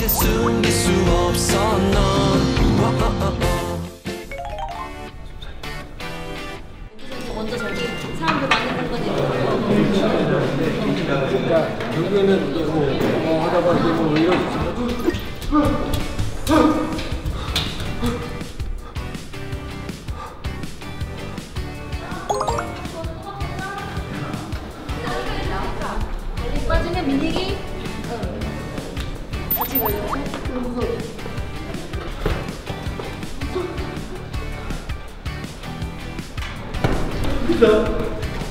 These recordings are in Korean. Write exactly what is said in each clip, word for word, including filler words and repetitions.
이제 숨길 수 없어 넌. 먼저 저기 사람들 많이 본 거네. 그러니까 여기는 이제 뭐 하다가 이제 뭐 이런. 빠지면 민익이 같이 걸려서 무서워. 그죠?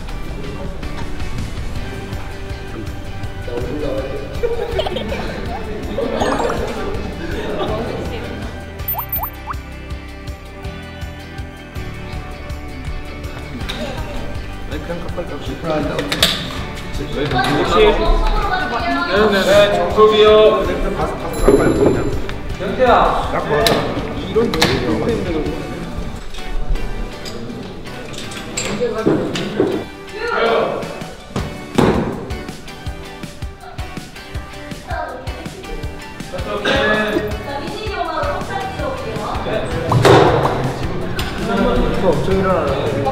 그냥 깜빡깜빡 네네네 정석이요. 영태야 이런 엄청 일어나는데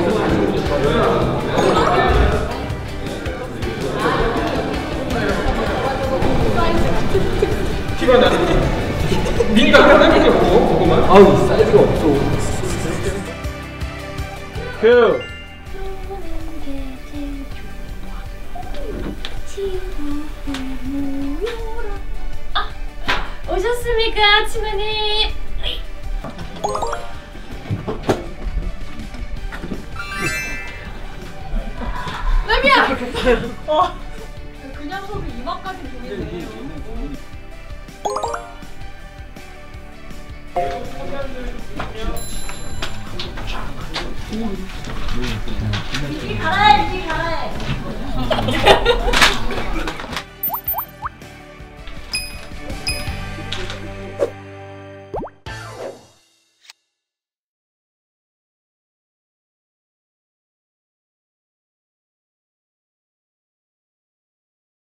티가 나는 니가 하는 게 뭐? 그거만? 아우 사이즈가 없어. 큐. 아, 오셨습니까, 치마님? 라미야! 어. 그냥 소리 이만까지 보이네. 이리 가라, 이리 가라.